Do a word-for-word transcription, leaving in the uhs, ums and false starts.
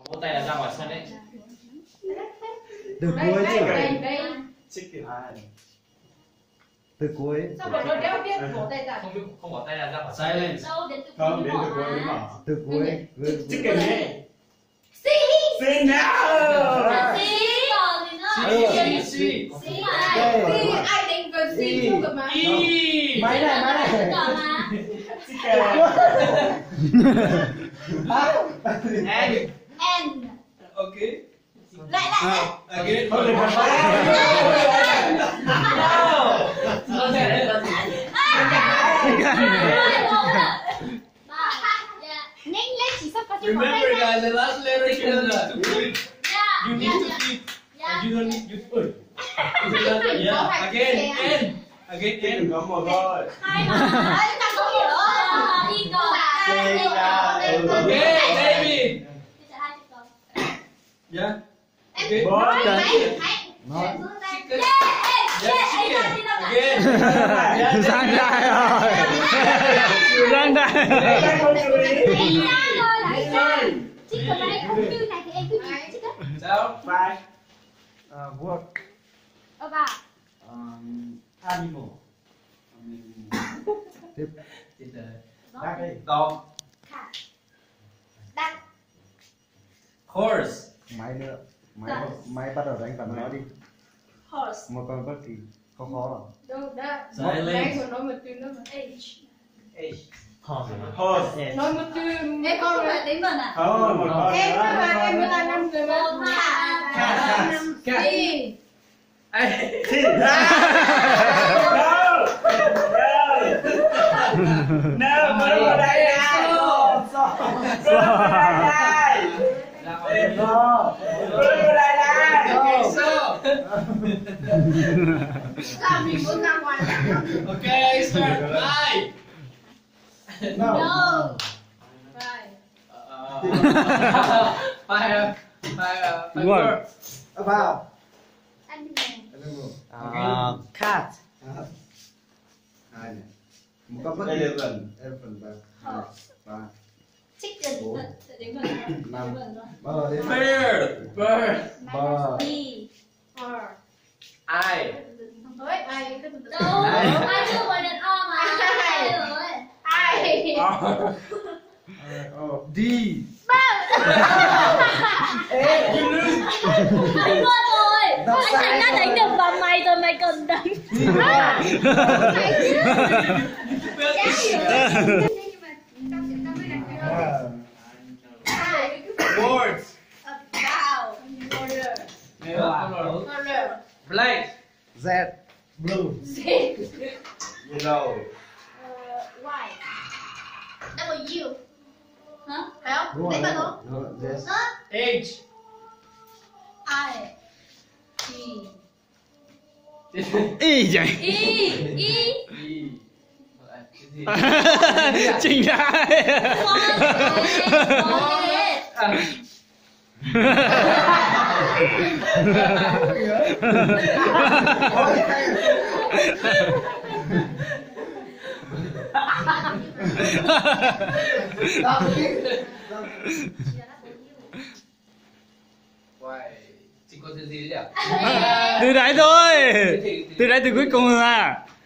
Vỗ tay là ra ngoài sân đấy. Từ cuối chứ. Chicken. Từ cuối. Sao bọn nó đeo biết vỗ tay ra? Không biết không bỏ tay là ra khỏi sân lên. Đâu đến từ Không, đến từ cuối mới mở. Từ cuối. Chicken này. Si. Xin nào. Si còn gì nữa? Si si. Si mà. Ai đánh vào si chung được mà. Y. Máy này, máy này. Còn mà. Chicken. N. N. Ok. Lại lại. Again. Thôi đừng còn phải. Nó sẽ đấy là gì? Nhanh lên chỉ sắp có chữ vỗ tay Remember ra. guys, the last letter is to flip. You need to flip. Yeah. You don't need you. Yeah. Again. N. Again. Đừng N. có một thôi. Hai mà. Đấy ta không hiểu. Y còn. Okay, David. Yeah. Okay. Bốn. Nói. Chicken. Yeah, chicken. Again. Yeah. Giang đại rồi. Giang đại rồi. Sao? Five. Uh, work. Um, animal. Tiếp. Tiếp tới. Đáp đi. Dog. Horse. Máy nữa. Máy máy bắt đầu đánh vào nó đi. Một con bất kỳ không khó đâu. Đâu đã. Silence. Của nó một từ nữa mà. H. Horse. Nói một từ. Em con rồi tính rồi à? Không, một con Em nữa. mà em mới là năm người mà. Một Cat. Cat. Si. Ai? Thì. No. No. No, mới vào đây này. Mới vào đây này. No. Mới vào đây này. Okay, so. Sao mình muốn ra ngoài? Okay, start. Bye. No. No. Right. Uh, five. Five. Five Word. words. Vào. Animal. Uh, cat. Hai này. Một con bất kỳ. Eleven. Eleven vào. Hai. Ba. Chicken. Đến gần rồi. Năm. Đến gần rồi. Bắt đầu đến. Bird. Bird. Bờ. B. R. I. Ôi, ai cái từ từ. Đâu, ai chưa gọi đến O mà. Ai rồi. Ai. Oh. D. Anh quên rồi. Anh Thành đã đánh được vào mày rồi mày còn đánh. Words. Cow. Order. Blank. Z. Blue. Yellow. White. W. Hả? Phải không? Đúng Đấy rồi. mà đúng. Đúng rồi. Yes. H. I. T. Y vậy. Y. Y. E. Trình đại. Con ghê. Why? Chị có từ gì đấy à? Từ đấy thôi. Từ đấy từ cuối cùng rồi à.